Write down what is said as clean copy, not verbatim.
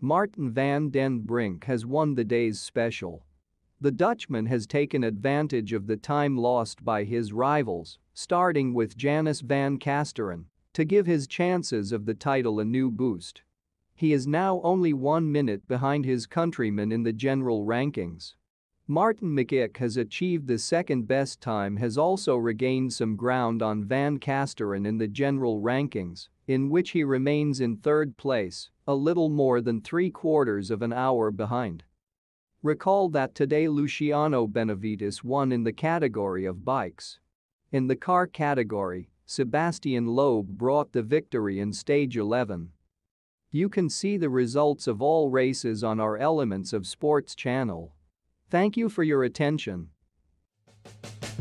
Maarten van den Brink has won the day's special. The Dutchman has taken advantage of the time lost by his rivals, starting with Janus Van Kasteren, to give his chances of the title a new boost. He is now only 1 minute behind his countryman in the general rankings. Macík has achieved the second-best time, has also regained some ground on Van Kasteren in the general rankings, in which he remains in third place, a little more than 3/4 of an hour behind. Recall that today Luciano Benavides won in the category of bikes. In the car category, Sébastien Loeb brought the victory in stage 11. You can see the results of all races on our Elements of Sports channel. Thank you for your attention.